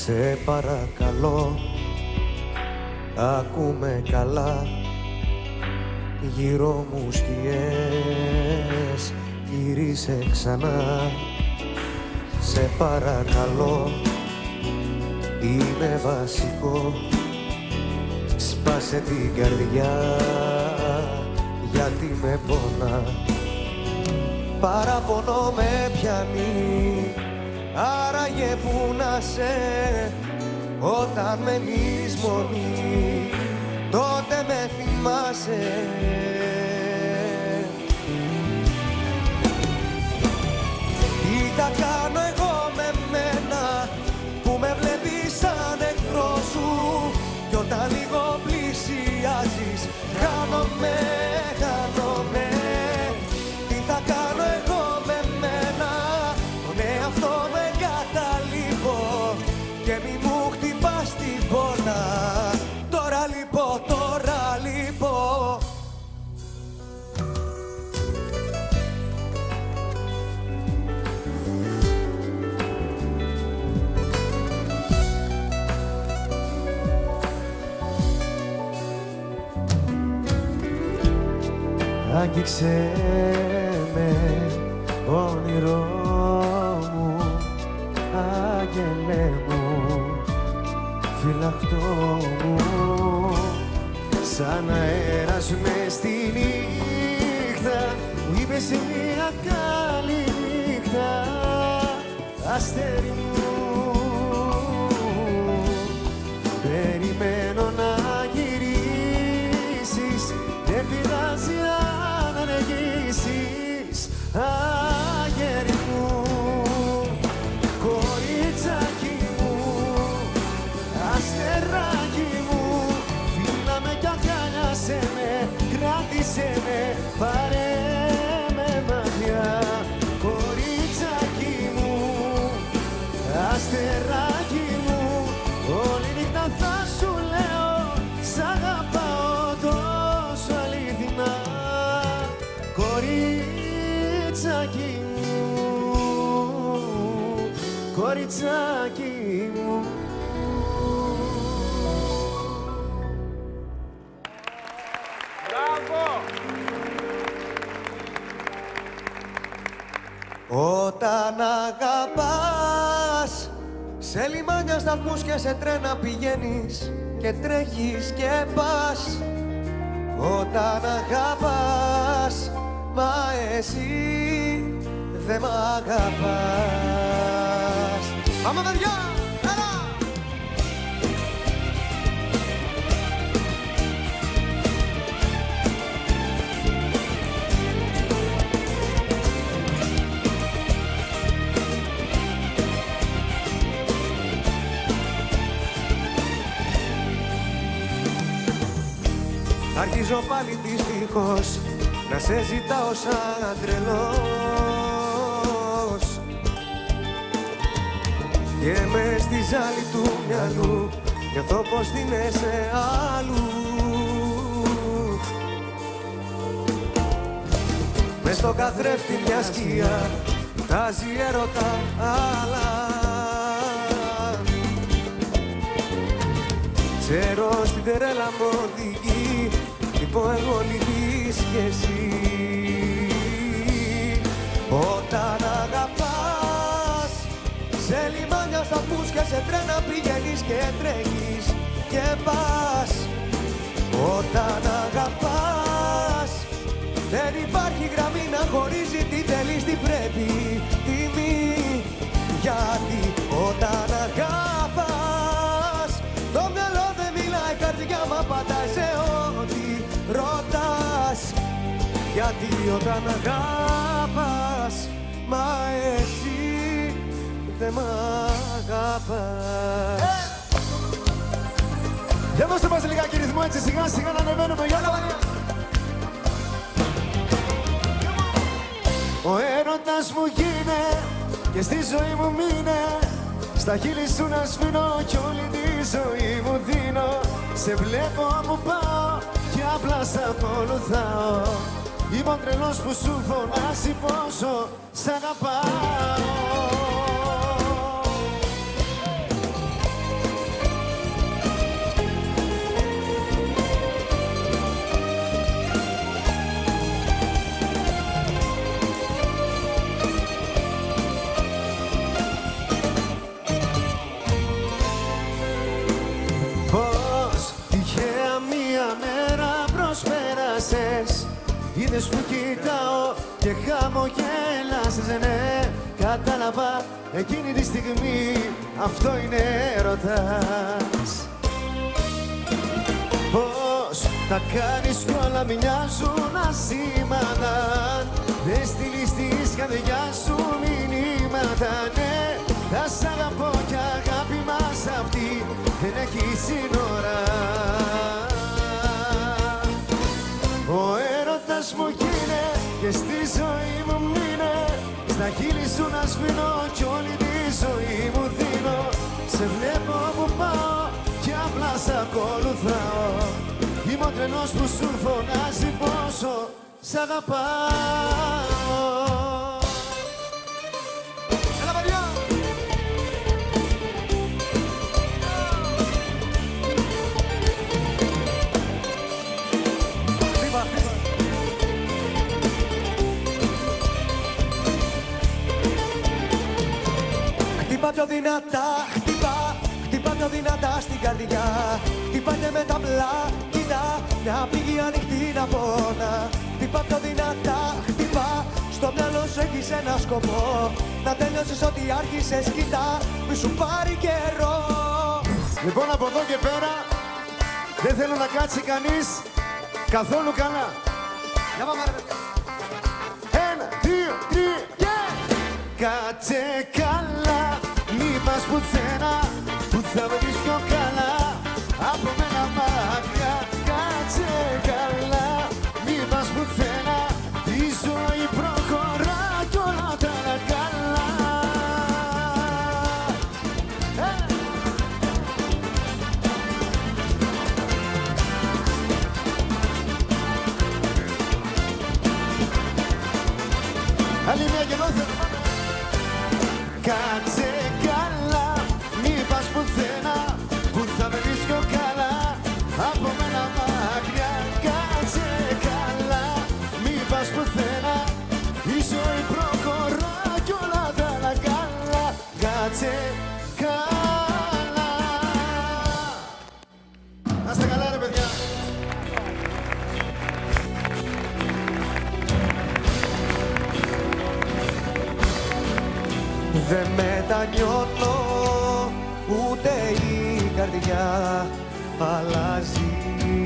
Σε παρακαλώ, άκουμε καλά. Γύρω μου σκιές, γύρισε ξανά. Σε παρακαλώ, είναι βασικό. Σπάσε την καρδιά, γιατί με πονά. Παραπονώ με πιάνει, άραγε που να σε. Όταν μένεις μόνη, τότε με θυμάσαι. Τι τα κάνω εγώ με μένα, που με βλέπεις σαν εχθρό σου. Κι όταν λίγο πλησιάζεις, χάνομαι, χάνομαι. Τι θα κάνω εγώ με μένα, τον εαυτό μου εγκαταλείπω. Και μη μου χτυπάς την πόρτα, τώρα λείπω, τώρα λείπω. Άγγιξε με, όνειρό μου, άγγελε μου, φυλαχτό μου. Σαν αέρας μες στη νύχτα, μου είπες μια καλή νύχτα, αστέρι μου. Περιμένω να γυρίσεις, δεν πειράζει αν αργήσεις, αγέρι μου, κοριτσάκι μου, αστεράκι μου. Φίλα με κι αγκάλιασέ με, κράτησέ με, πάρε με μακριά. Κοριτσάκι μου, αστεράκι μου, όλη νύχτα θα σου λέω, σ' αγαπάω τόσο αληθινά. Κοριτσάκι μου, κοριτσάκι μου. Μπράβο! Όταν αγαπάς, σε λιμάνια, σταθμούς και σε τρένα πηγαίνεις και τρέχεις και πας. Όταν αγαπάς, μα εσύ δεν μ' αγαπάς. Πάμε παιδιά, έλα! Αρχίζω πάλι δυστυχώς να σε ζητάω σαν τρελός. Και μες στη ζάλη του μυαλού νιώθω πως δίνεσαι άλλου. Μες στο καθρέφτη μια σκιά τάζει έρωτα άλλα. Ξέρω στην τερέλα μου οδηγεί, λείπω εγώ λυπείς κι εσύ. Όταν αγαπάς, σε λιμάνια, σταθμούς και σε τρένα πηγαίνεις και τρέχεις και πας. Όταν αγαπάς, δεν υπάρχει γραμμή να χωρίζει τι θέλεις, τι πρέπει, τι μη. Γιατί όταν αγαπάς, το μυαλό δεν μιλάει, καρδιά μ' απαντάει σε ό,τι ρωτάς. Γιατί όταν αγαπάς, μα εσύ δεν μ' αγαπάς. Για δώστε μας λιγάκι ρυθμό έτσι σιγά σιγά να ανεβαίνουμε. Για να... Ο έρωτας μου γίνε και στη ζωή μου μείνε. Στα χείλη σου να σφινώ κι όλη τη ζωή μου δίνω. Σε βλέπω όπου πάω και απλά σ' ακολουθάω. Είμαι ο τρελός που σου φωνάζει πόσο σ' αγαπάω. είδες που κοιτάω και χαμογέλασες, ναι. Κατάλαβα εκείνη τη στιγμή, αυτό είναι έρωτας. Πώς τα κάνεις κι όλα μοιάζουν ασήμαντα. Δεν στείλεις της καρδιάς σου μηνύματα, ναι. Θα σ' αγαπώ κι αγάπη μας αυτή δεν έχει σύνορα. Ο έρωτας μου γίνε και στη ζωή μου μείνε. Στα χείλη σου να σβήνω κι όλη τη ζωή μου δίνω. Σε βλέπω που πάω κι απλά σ' ακολουθάω. Είμαι ο τρένος που σου φωνάζει πόσο σ' αγαπάω. Έλα παιδιά! Χτύπα πιο δυνατά, χτύπα πιο δυνατά στην καρδιά. Χτύπα και με τα πλάκινα, μια πηγή ανοιχτή να πόνα. Χτύπα πιο δυνατά, χτύπα, στο μυαλό σου έχεις ένα σκοπό. Να τέλειωσες ό,τι άρχισες, κοιτά, μη σου πάρει καιρό. Λοιπόν, από εδώ και πέρα δεν θέλω να κάτσει κανείς καθόλου καλά. Για πάμε ρε παιδιά. 1, 2, 3 και... Κάτσε καλά, μη πας πουθενά, που θα βρεις πιο καλά από μένα μακριά. Κάτσε καλά, μη πας πουθενά, η ζωή προχωρά κι όλα τα άλλα καλά. Άλλη μια και νόθεν. Κάτσε καλά, μη πας πουθενά, που θα με βρεις πιο καλά από μένα μακριά. Κάτσε καλά, μη πας πουθενά, η ζωή προχωρά κι όλα τα άλλα καλά. Κάτσε καλά. Να είστε καλά ρε παιδιά. Δεν μετανιώνω, ούτε η καρδιά αλλάζει.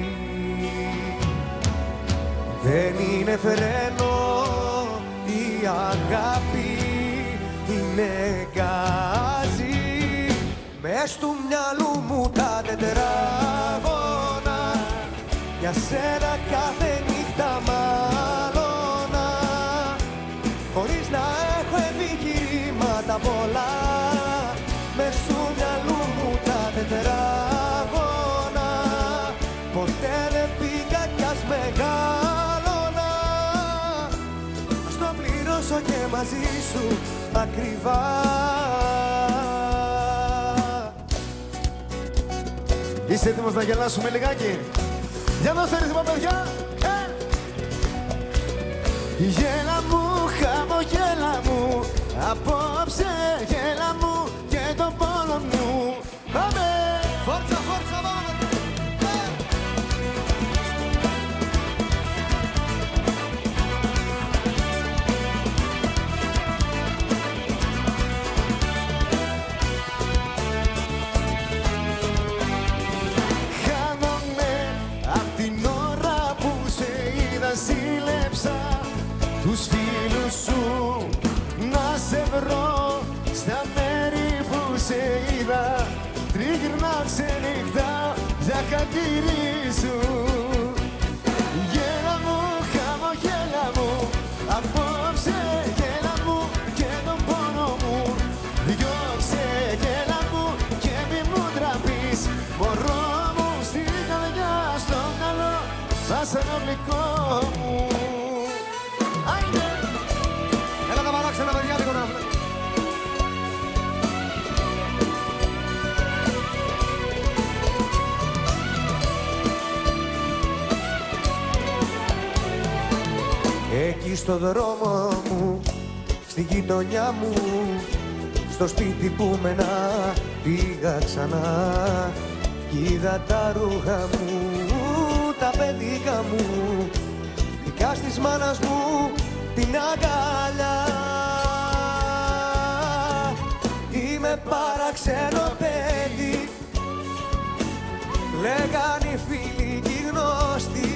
Δεν είναι φρένο, η αγάπη είναι γκάζι. Μες του μυαλού μου τα τετράγωνα, για σένα κάθε νύχτα μαλώνα. Χωρίς να έχω επιχειρήματα πολλά, μες του μυαλού μου τα τετράγωνα. Ποτέ δεν πήγα κι ας μεγάλωνα, ας το πληρώσω και μαζί σου ακριβά. Είστε έτοιμος να γελάσουμε λιγάκι? Για δώστε ρυθμό παιδιά! Γέλα μου, χαμογέλα μου, απόψε γέλα μου και τον πόνο μου. Πάμε! Φόρτσα, φόρτσα, πάμε! Χάνομαι απ' την ώρα που σε είδα, ζήλεψα τους φίλους σου να σε βρω στα μέρη που σε είδα. Τριγυρνάω ξενυχτάω για χατήρι σου. Γέλα μου, χαμογέλα μου, απόψε γέλα μου και τον πόνο μου. Διώξε γέλα μου και μη μου τραπείς, μωρό μου στην καρδιά, στο μυαλό, σαν ένα γλυκό μου. Έλα τα παράξενα παιδιά λίγο να βρω. Εκεί στο δρόμο μου, στη γειτονιά μου, στο σπίτι που μένα πήγα ξανά. Κι είδα τα ρούχα μου, τα παιδικά μου, κάς της μάνας μου την αγκαλιά. Είμαι παραξένο παιδί, λέγαν οι φίλοι και οι γνωστοί.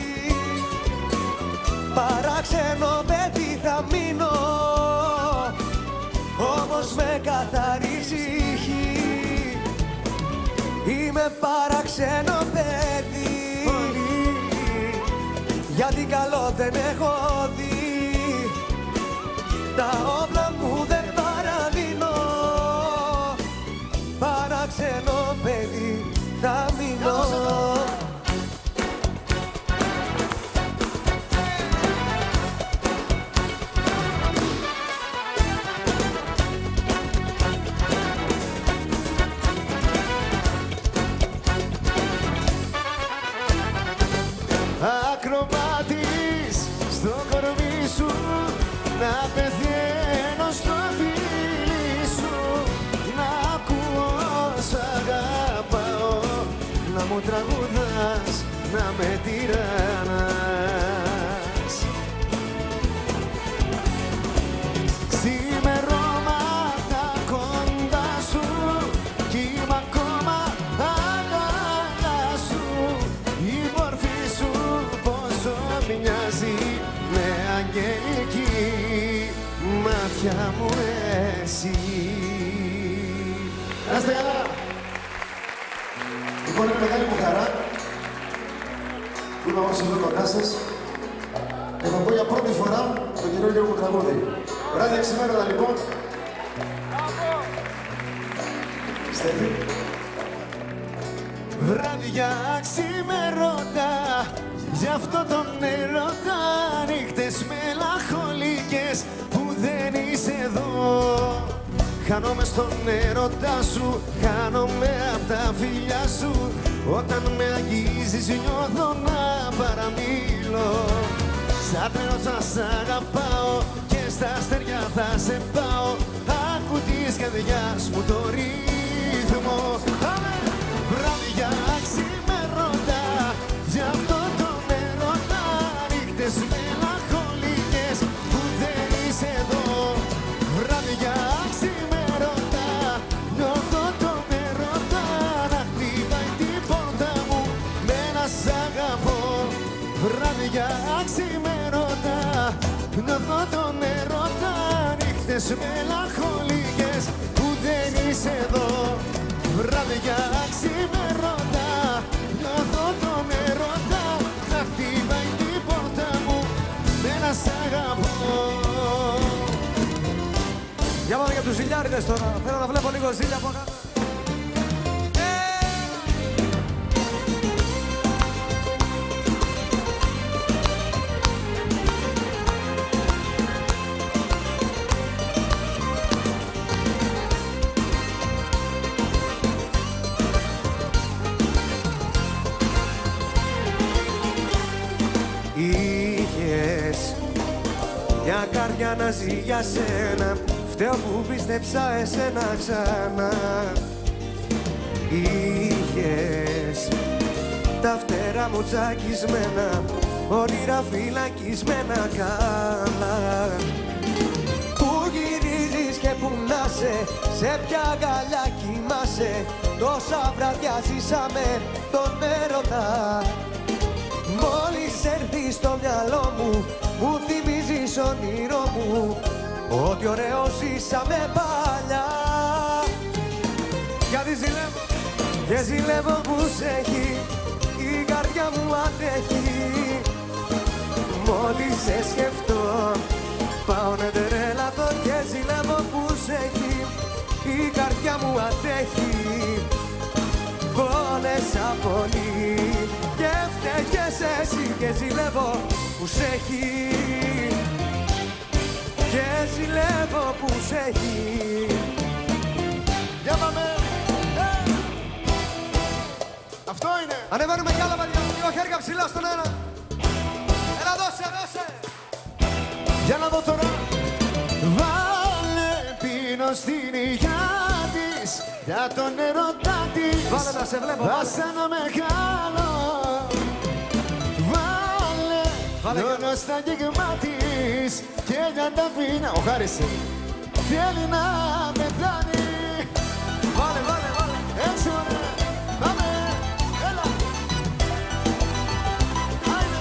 Παράξενο παιδί θα μείνω, όμως με καθαρή ψυχή. Είμαι παραξένο παιδί, γιατί καλό δεν έχω δει. Τα όπλα μου δεν παραδίνω, παράξενο παιδί θα μείνω. Ακροβάτης στο κορμί σου, να πεθαίνω στο φίλι σου. Να ακούω σ' αγαπάω, να μου τραγουδάς, να με τυραννάς. Ξημερώματα κοντά σου κι είμαι ακόμα αγκαλιά σου. Η μορφή σου πόσο μοιάζει με αγγελική, μάτια μου εσύ. Να είστε καλά. Λοιπόν, είναι μεγάλη μου χαρά που είμαι όμως εδώ κοντά σας. Θα πω για πρώτη φορά το καινούργιο μου τραγούδι. Βράδια ξημέρωτα λοιπόν. Στέλνει. Βράδια ξημερώτα, γι' αυτό τον έρωτα. Νύχτες μελαγχολικές που δεν είσαι εδώ. Χάνομαι στον έρωτά σου, χάνομαι απ' τα φιλιά σου. Όταν με αγγίζεις νιώθω να παραμιλώ. Σαν τρελός θα σ' αγαπάω και στα αστέρια θα σε πάω. Άκου της καρδιάς μου το ρύθμο. Βράδια ξημερώτα, γι' αυτό τον έρωτα. Νύχτες μελαγχολικές που δεν είσαι εδώ. Βράδια ξημερώτα, νιώθω τον έρωτα να χτυπάει την πόρτα μου με ένα σ' αγαπώ. Βράδια ξημερώτα, νιώθω τον έρωτα. Νύχτες μελαγχολικές που δεν είσαι εδώ. Βράδια ξημερώτα, νιώθω τον έρωτα να χτυπάει την πόρτα μου με ένα σ' αγαπώ. Για πάμε για τους ζηλιάριδες τώρα, θέλω να βλέπω λίγο ζήλια από κάτω. Είχες μια καρδιά να ζει για σένα, φταίω που πίστεψα εσένα ξανά. Είχες τα φτερά μου τσακισμένα, όνειρα φυλακισμένα καλά. Πού γυρίζεις και που να σε ποια αγκαλιά κοιμάσαι. Τόσα βράδια ζήσαμε τον έρωτα. Μόλις έρθεις στο μυαλό μου, μου θυμίζεις όνειρό μου, ότι ωραίο ζήσαμε παλιά. Γιατί ζηλεύω και ζηλεύω που σ' έχει, η καρδιά μου αντέχει. Μόλις σε σκεφτώ, πάω να τρελαθώ και ζηλεύω που σ' έχει, η καρδιά μου αντέχει. Πόνεσα πολύ και φταίγες εσύ και ζηλεύω που σ' έχει, και ζηλεύω που σ' έχει. Για πάμε! Αυτό είναι! Ανεβαίνουμε κι άλλα παιδιά, δύο χέρια ψηλά στον ένα. Έλα δώσε, δώσε! Για να δω τώρα! Βάλε πίνω στην υγειά της, για τον ερωτά της. Βάλε να σε βλέπω, βάλε. Άσε να μεγάλο. Λιώνω στα αγγίγμα της και για τα βίνα. Ο Χάρης θέλει να πεθάνει. Βάλε, βάλε, βάλε. Έτσι ωραία. Πάμε. Έλα. Άινε.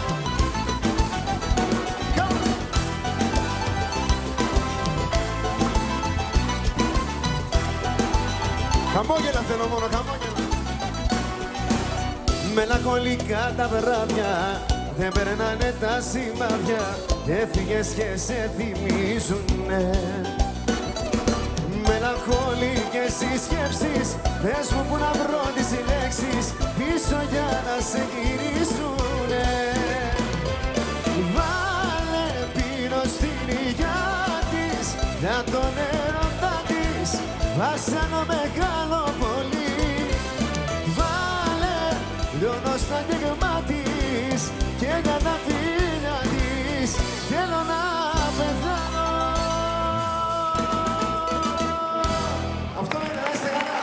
Κάμε. Χαμόγελα θέλω μόνο, χαμόγελα. Μελαγχολικά τα βράδια δεν περνάνε τα σημάδια. Έφυγες και σε θυμίζουνε. Μελαγχολικές οι σκέψεις, πες μου που να βρω τις λέξεις πίσω για να σε γυρίσουνε. Βάλε πίνω στην υγειά της, για τον έρωτα της, βάσανο μεγάλο πολύ. Βάλε λιώνω στα αγγίγμα της και για τα φίλια της θέλω να πεθάνω. Αυτό είναι, να είστε καλά.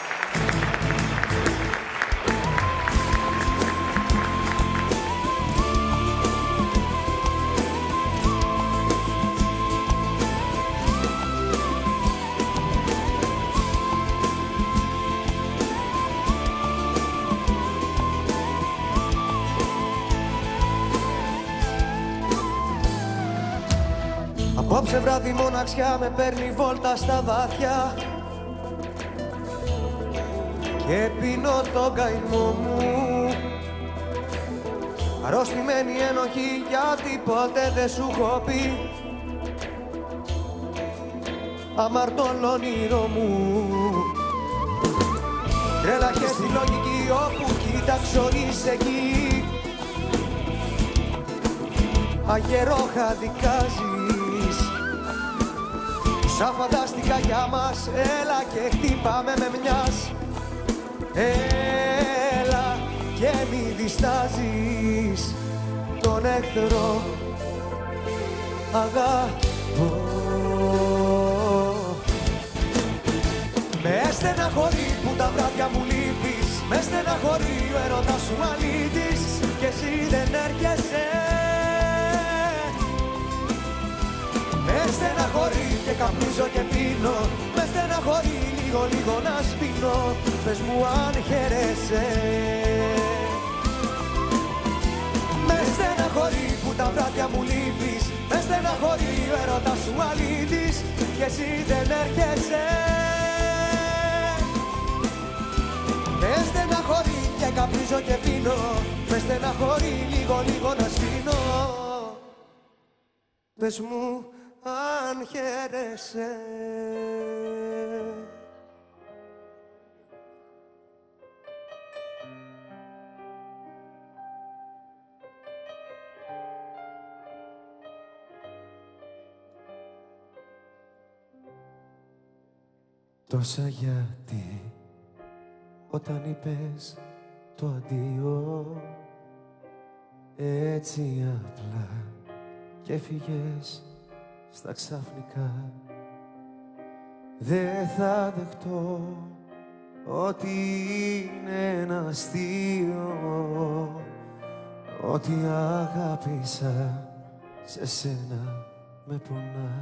Απόψε βράδυ μοναξιά με παίρνει βόλτα στα βάθια και πίνω τον καημό μου. Αρρωστημένη ενοχή γιατί ποτέ δεν σου έχω πει αμαρτωλό όνειρο μου. Τρέλαχες στη λογική όπου κοίταξω είσαι εκεί. Αγερόχα δικάζεις σαν φανταστικά για μας. Έλα και χτύπαμε με μιας. Έλα και μη διστάζεις τον εχθρό. Αγαπώ. Με στεναχωρεί που τα βράδια μου λείπεις. Με στεναχωρεί ο έρωτας σου αλήτης κι εσύ δεν έρχεσαι. Με στεναχωρεί και καπνίζω και πίνω. Με στεναχωρεί λίγο λίγο να σπίνω. Πες μου αν χαίρεσαι. Με στεναχωρεί που τα βράδια μου λείπεις. Με στεναχωρεί ο έρωτας σου αλήτης κι εσύ δεν έρχεσαι. Με στεναχωρεί και καπνίζω και πίνω. Με στεναχωρεί λίγο λίγο να σπίνω. Πες μου αν χαίρεσαι. Τόσα γιατί όταν είπες το αντίο έτσι απλά και έφυγες στα ξαφνικά. Δεν θα δεχτώ ότι είναι ένα αστείο, ότι αγάπησα σε σένα με πονά.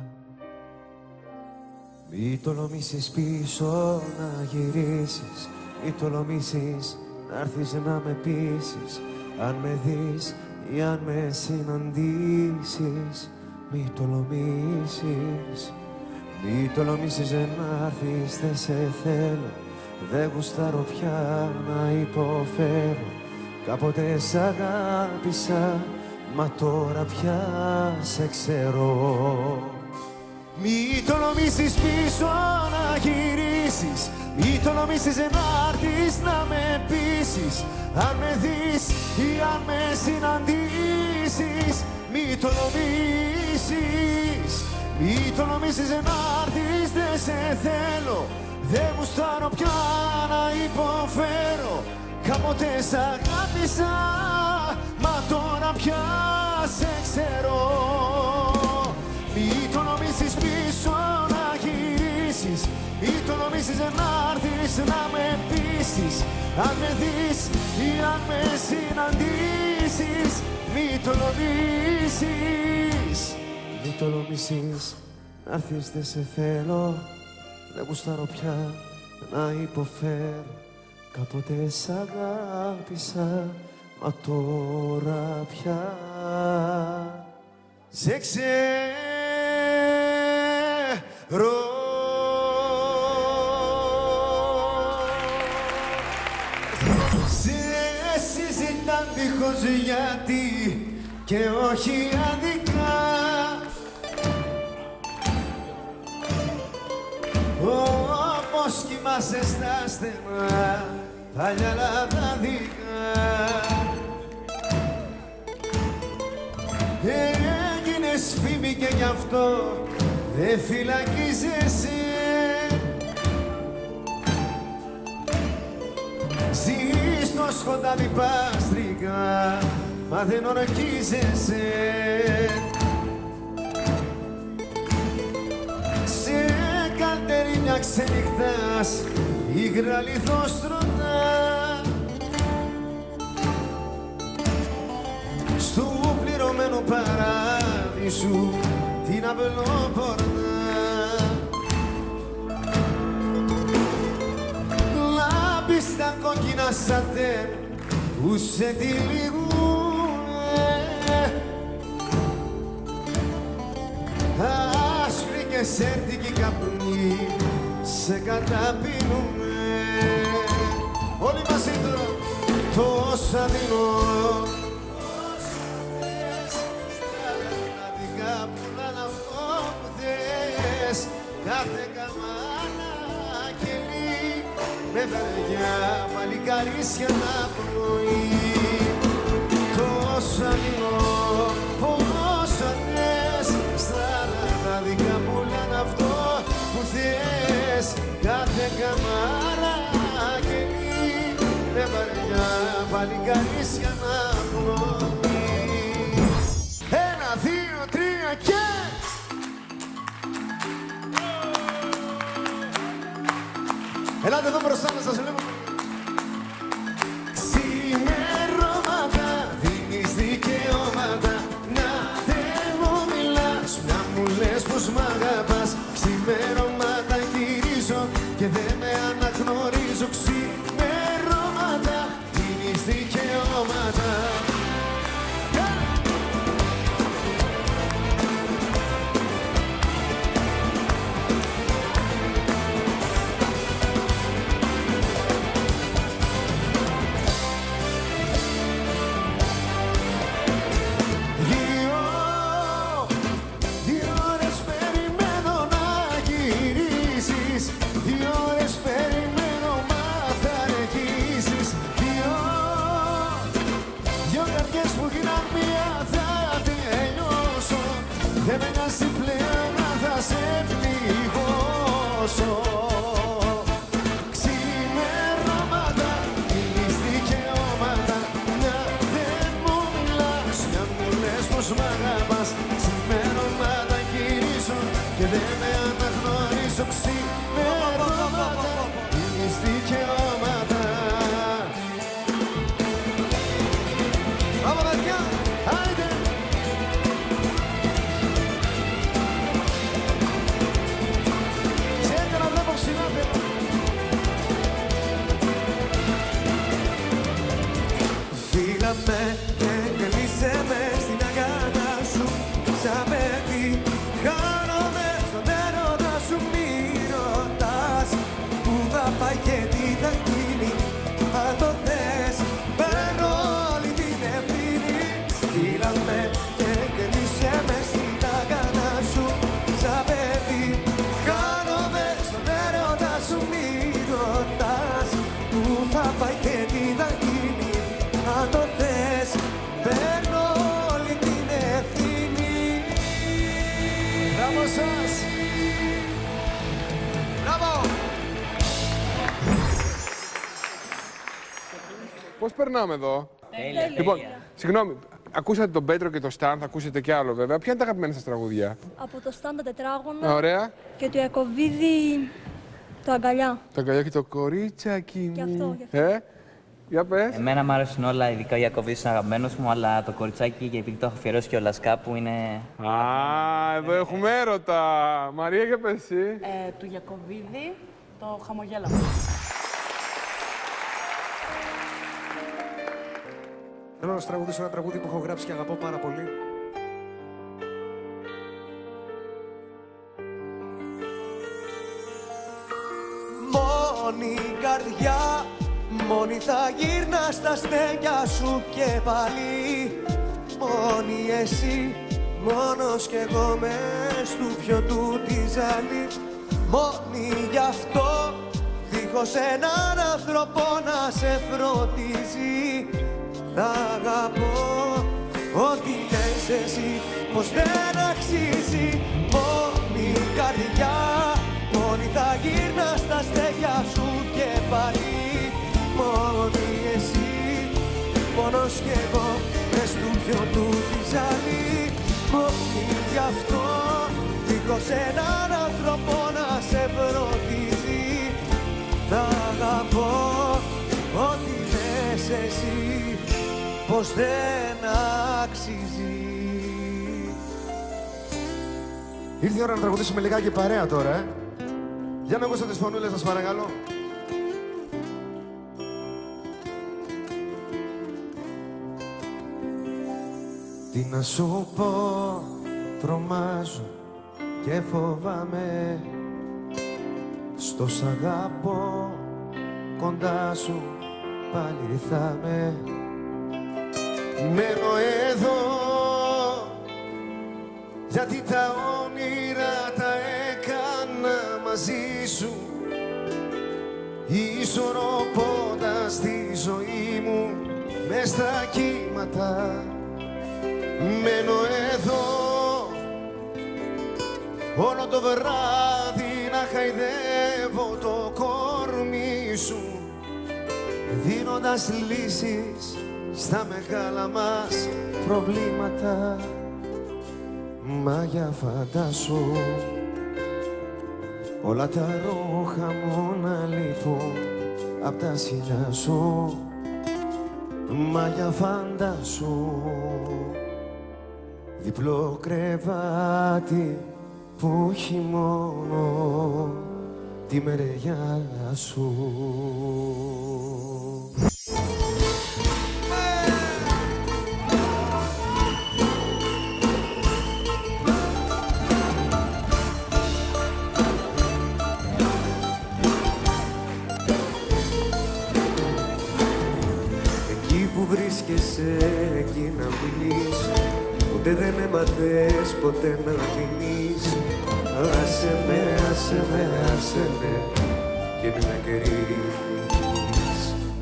Μη τολμήσεις πίσω να γυρίσεις, μη τολμήσεις να έρθεις να με πείσεις. Αν με δεις ή αν με συναντήσεις, μη τολμήσεις. Μη τολμήσεις να έρθεις, δεν σε θέλω. Δεν γουστάρω πια να υποφέρω. Κάποτε σ' αγάπησα, μα τώρα πια σε ξέρω. Μη τολμήσεις πίσω να γυρίσεις, μη τολμήσεις να έρθεις να με πείσεις. Αν με δεις ή αν με συναντήσεις, μη τολμήσεις. Μη τολμήσεις να έρθεις, δεν σε θέλω. Δεν γουστάρω πια να υποφέρω. Κάποτε σ' αγάπησα, μα τώρα πια σε ξέρω. Μη τολμήσεις πίσω να γυρίσεις, μη τολμήσεις να έρθεις να με πείσεις. Αν με δεις ή αν με συναντήσεις, μη τολμήσεις. τολμήσεις. Μην τολμήσεις να έρθεις, δεν σε θέλω. Δεν γουστάρω πια να υποφέρω. Κάποτε σ' αγάπησα, μα τώρα πια σε ξέρω. Σε συζητάν δίχως γιατί και όχι αδικά. Όπως κοιμάσαι στα στενά παλιά λαδάδικα. Έγινες φήμη και γι' αυτό δεν φυλακίζεσαι. Ζεις στο σκοτάδι παστρικά, μα δεν ορκίζεσαι. Σε καλτερίνια ξενυχτάς, υγρά λιθόστρωτα. Στου πληρωμένου παράδεισου την αυλόπορτα. Λάμπεις στα κόκκινα σατέν που σε τυλίγουνε. Άσπρη και σέρτικη καπνή σε καταπίνουνε. Όλοι μαζί τώρα τόσα δίνω. Κάθε καμάνα κελί με βαριά παλικαρίσια τα πρωί. Τόσα δίνω, πόσα θες, στα λαδάδικα που λένε αυτό που θες. Κάθε καμάνα κελί με βαριά παλικαρίσια τα πρωί. 1, 2, 3 και... Ελάτε εδώ μπροστά να σας βλέπω. Ξημερώματα δίνεις δικαιώματα. Να δεν μου μιλάς, να μου λες πως μ' αγαπάς. Ξημερώματα γυρίζω και δεν με αναγνωρίζω. Ξημερώματα δίνεις δικαιώματα. Δεν με νοιάζει πλέον να θα σε πληγώσω. Ξημερώματα, δίνεις δικαιώματα. Να δεν μου μιλάς, να μου λες πως μ' αγαπάς. Ξημερώματα γυρίζω και δεν με αναγνωρίζω. Ξημερώματα, δίνεις δικαιώματα. Πάμε παιδιά, άιντε! Φίλα με και κλείσε με στην αγκαλιά σου. Σαν παιδί χάνομαι στον έρωτα σου. Μη ρωτάς που θα πάει και τι θα γίνει. Αν το θες παίρνω όλη την ευθύνη. Φίλα με και κλείσε με στην αγκαλιά σου. Σαν παιδί χάνομαι στον έρωτα σου. Μη ρωτάς που θα πάει και τι θα γίνει. Αν το θες, παίρνω όλη την ευθύνη. Μπράβο σας! Μπράβο! Πώς περνάμε εδώ? Τέλεια. Λοιπόν, συγγνώμη, ακούσατε τον Πέτρο και το Σταν, θα ακούσετε κι άλλο βέβαια. Ποια είναι τα αγαπημένα σας τραγούδια? Από το Σταν τα τετράγωνα Ωραία. και του Ιακωβίδη το αγκαλιά. Το αγκαλιά και το κορίτσακι μου. Και αυτό, και αυτό. Για πες. Εμένα μου άρεσαν όλα, ειδικά ο Ιακωβίδης είναι αγαπημένος μου, αλλά το κοριτσάκι, και επειδή το έχω αφιερώσει και ο Λασκά που είναι... Α, εδώ έχουμε έρωτα. Μαρία, για πες εσύ. Του Ιακωβίδη, το χαμογέλαμα. Θέλω να σου τραγουδήσω ένα τραγούδι που έχω γράψει και αγαπώ πάρα πολύ. Μόνη η καρδιά, μόνη θα γύρνα στα στέκια σου και πάλι. Μόνη εσύ, μόνος κι εγώ μες του πιωτού τη ζάλη. Μόνη γι' αυτό, δίχως έναν άνθρωπο να σε φροντίζει. Θα αγαπώ ό,τι λες εσύ, πως δεν αξίζει. Μόνη η καρδιά, μόνη θα γύρνα στα στέκια σου και πάλι. Μόνη εσύ, μόνος κι εγώ μες του πιωτού τη ζάλη. Μόνη γι' αυτό, δίχως έναν άνθρωπο να σε φροντίζει. Θα αγαπώ ό,τι λες εσύ, πως δεν αξίζει. Ήρθε η ώρα να τραγουδήσουμε λιγάκι παρέα τώρα, Για να ακούσω τις φωνούλες σας παρακαλώ. Τι να σου πω, τρομάζω και φοβάμαι. Στο σ' αγαπώ, κοντά σου πάλι θα με. Μένω εδώ, γιατί τα όνειρα τα έκανα μαζί σου. Ισορροπώντας τη ζωή μου μες στα κύματα. Μένω εδώ, όλο το βράδυ να χαϊδεύω το κορμί σου, δίνοντας λύσεις στα μεγάλα μας προβλήματα. Μα για φαντάσου, όλα τα ρούχα μου να λείπουν απ' τα σινιά σου. Μα για φαντάσου, διπλό κρεβάτι που έχει μόνο τη μεριά σου. Εκεί που βρίσκεσαι, εκεί να μείνεις. Ποτέ δεν έμαθες, ποτέ να δίνεις. Άσε με, άσε με, άσε με και μην με κρίνεις.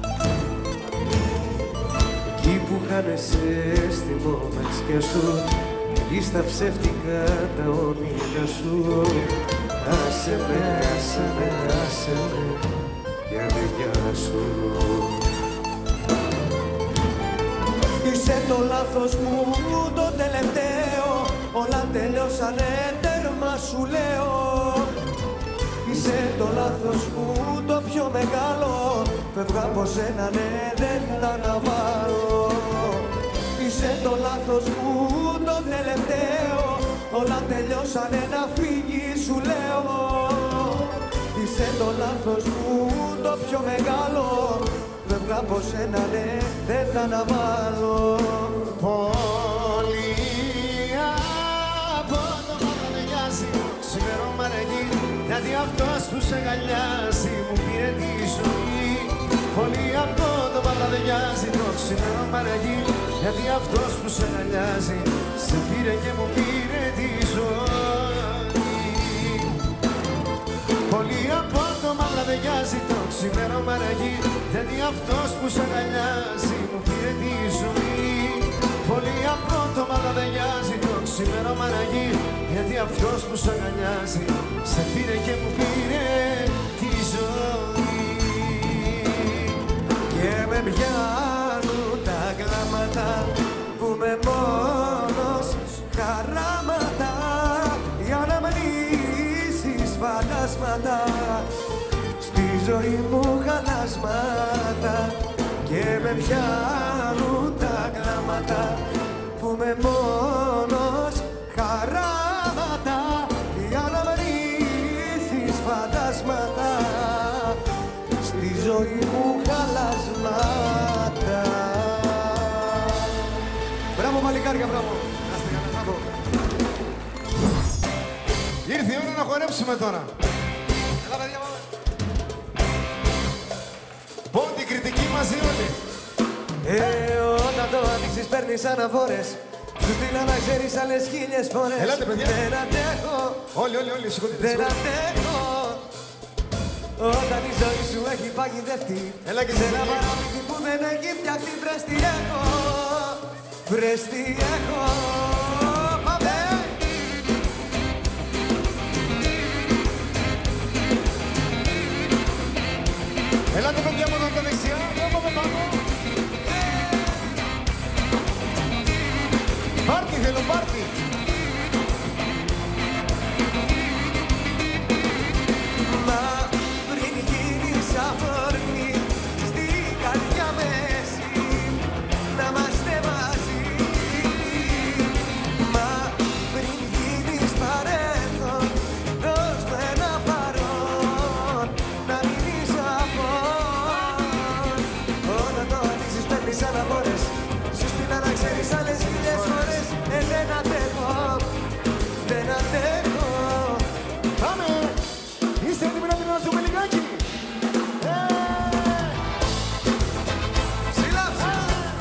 Εκεί που χάνεσαι στη μοναξιά σου, εκεί στα ψεύτικα τα όνειρα σου. Άσε με, άσε με, άσε με και αδικιά σου. Είσαι το λάθος μου το τελευταίο, όλα τελειώσανε, τέρμα σου λέω. Είσαι το λάθος μου το πιο μεγάλο, φεύγω από σένα, ναι, δεν θα αναβάρω. Είσαι το λάθος μου το τελευταίο, όλα τελειώσανε, να φύγεις σου λέω. Είσαι το λάθος μου το πιο μεγάλο, φεύγω από σένα, ναι, δεν θα αναβάλω. Πολύ από το μάτι δεν νοιάζει, ξημερώμα εκεί, γιατί αυτός που σε αγκαλιάζει μου πήρε τη ζωή. Πολύ από το μάτι δεν νοιάζει, το ξημερώμα εκεί, γιατί αυτός που σε αγκαλιάζει σε πήρε και μου πήρε τη ζωή. Πολύ από το μαύρα δεν νοιάζει, το ξημέρωμα εκεί, γιατί αυτός που σ' αγκαλιάζει μου πήρε τη ζωή. Πολύ από το μαύρα δεν νοιάζει, το ξημέρωμα εκεί, γιατί αυτός που σ' αγκαλιάζει σε πήρε και μου πήρε τη ζωή. Και με πιάνουν τα κλάματα που με μόνος χαράματα, για να μνήσεις φαντάσματα, στη ζωή μου χαλάσματα. Και και με πιάνουν τα κλάματα που με μόνος χαράματα για να βρίσκεις φαντάσματα στη ζωή μου χαλασμάτα. Μπράβο μαλλικάρια, μπράβο. Μπράβο. Ήρθε η ώρα να χορέψουμε τώρα. Έλα παιδιά, πάμε. Πόντι κριτική μαζί όλοι. Όταν το ανοίξεις παίρνεις αναφορές. Σου στείλα να ξέρεις άλλες 1000 φορές. Ελάτε παιδιά. Δεν αντέχω. Όλοι, σηκωθείτε. Δεν αντέχω. Όταν η ζωή σου έχει παγιδευτεί. Έλα και σε εσύ, ένα Σιλή. παραμύθι που δεν έχει φτιαχτεί. Βρες τι έχω. Βρες τι έχω. Πάμε. Ελάτε παιδιά μου από τα δεξιά. Πάμε. Πάρτι θέλω, πάρτι. Μα πριν γίνεις αφορμή στην καρδιά μέση να είμαστε μαζί. Μα πριν γίνεις παρέλθον δώσ' μου ένα παρόν να μείνεις απόν. Όταν το ανοίξεις παίρνεις αναφορές. Σου στείλα να ξέρεις άλλες 1000 φορές. Δεν αντέχω, δεν αντέχω. Πάμε. Είστε έτοιμοι να δυνατούμε λιγάκι. Ψηλά, ψηλά.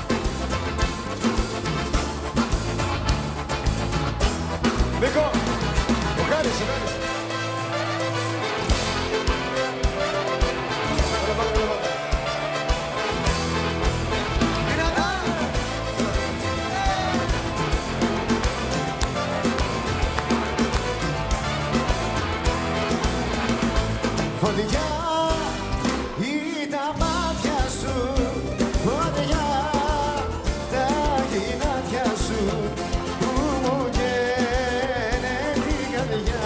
Νίκο, ο Χάρης. Δυνατά. Φωτιά ή τα μάτια σου, φωτιά τα γυνάτια σου που μου καίνε την καρδιά.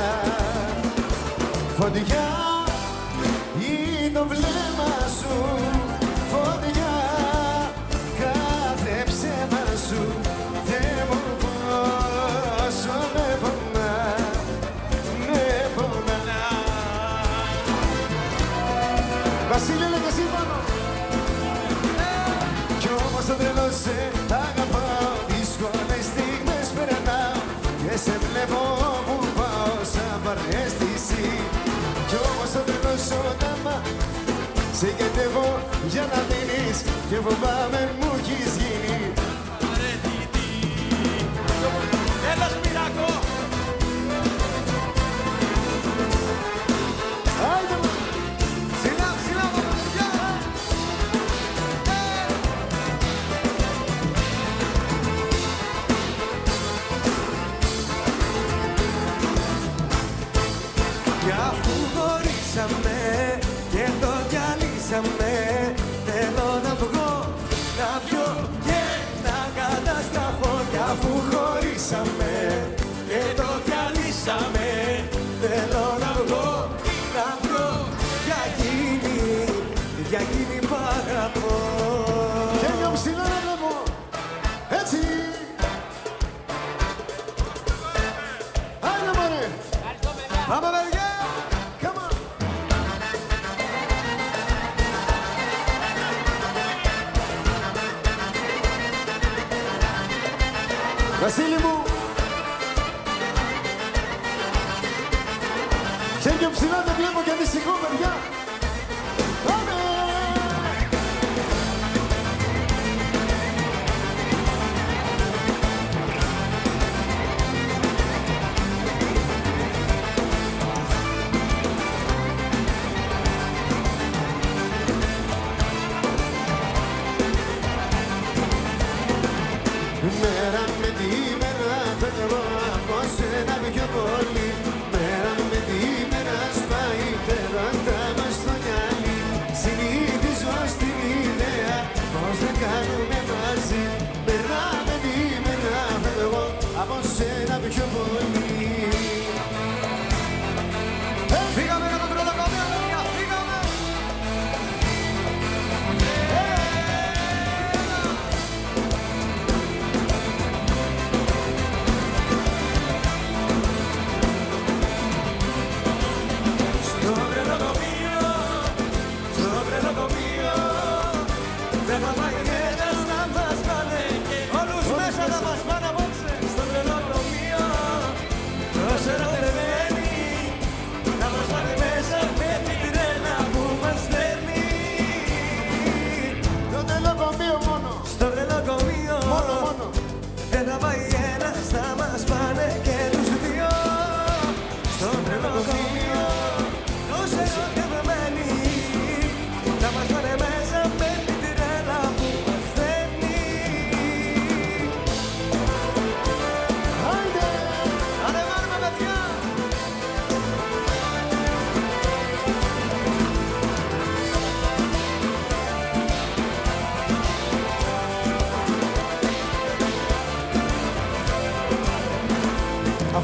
Φωτιά ή το βλέμμα σου, φωτιά κάθε ψέμα σου. Θεέ μου πόσο με πονά, με πονά. Βασίλη, έλεγε εσύ πάνω. Κι όμως το τρελό σε αγαπάω. Δύσκολες στιγμές περνάω και σε βλέπω που πάω σαν παρέστηση. Κι όμως το τρελό σου όνομα σε γετεύω για να μείνεις και φοβάμαι μου έχεις γίνει. Έλα Σπυράκο. Άιντε μου. Ψηλά, ψηλά, παιδιά. Κι αφού χωρίσαμε και το διαλύσαμε, θέλω να βγω, να πιω και να καταστραφώ. Κι αφού χωρίσαμε και το διαλύσαμε, θέλω να βγω, να πιω για εκείνη που αγαπώ. Χέρια ψηλά να βλέπω. Έτσι. Άιντε μωρέ. Πάμε παιδιά! Come on. Βασίλη μου. Χέρια ψηλά δεν βλέπω και ανησυχώ, παιδιά. Πάμε. Μέρα με τη μέρα φεύγω από σένα πιο πολύ. Μέρα με τη μέρα σπάει πέραντα μας στο γυαλί. Συνηθίζω στην ιδέα πως δεν κάνουμε μαζί. Μέρα με τη μέρα φεύγω από σένα πιο πολύ. Φύγαμε για τον τρελοκομείο, παιδιά, φύγαμε!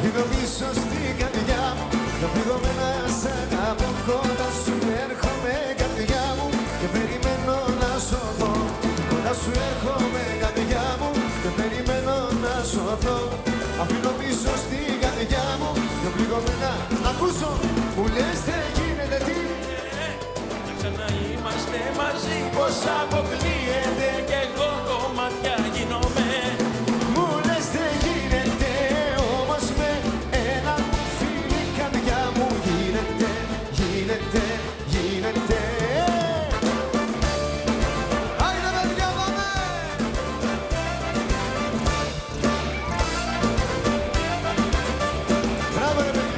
αφήνω πίσω στην καρδιά μου τα πληγωμένα σαν από κοντά σου έρχομαι καρδιά μου και περιμένω να σωθώ. Κοντά σου έρχομαι καρδιά μου και περιμένω να σωθώ. Αφήνω πίσω στην καρδιά μου τα πληγωμένα. Ακούσω, μου λες δεν γίνεται τι. Ξανά είμαστε μαζί, πως αποκλείεται κι εγώ κομμάτια γίνομαι. Μου λες δεν γίνεται, όμως με ένα φίλι καρδιά μου γίνεται, γίνεται, γίνεται. Άιντε παιδιά πάμε! Μπράβο ρε παιδιά!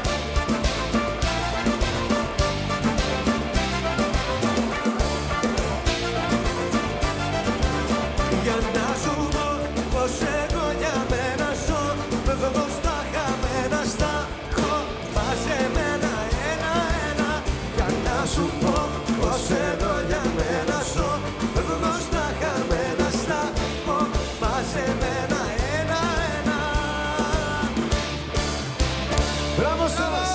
Για να σου πω πως εγώ για μένα ζω, φεύγω στα χαμένα, στα έχω μαζεμένα ένα-ένα. Για να σου πω πως εγώ για μένα ζω, φεύγω στα χαμένα, στα έχω μαζεμένα ένα-ένα. Μπράβο σας!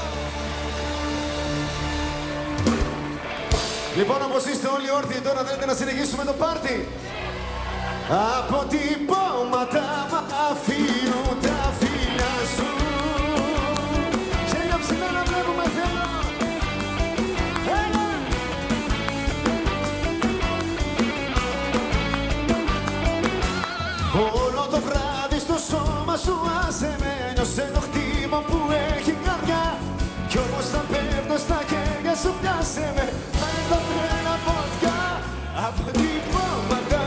Λοιπόν, όπως είστε όλοι όρθιοι τώρα, θέλετε να συνεχίσουμε το πάρτι. Αποτυπώματα μ' αφήνουν τα φίλια σου. Χέρια ψηλά να βλέπουμε θέλω. Έλα! Όλο το βράδυ στο σώμα σου άσε με, νιώσε το χτύπημα που έχει καρδιά. Κι όμως θα πέφτω στα χέρια σου, πιάσε με, πάρε τα τρένα φωτιά. Αποτυπώματα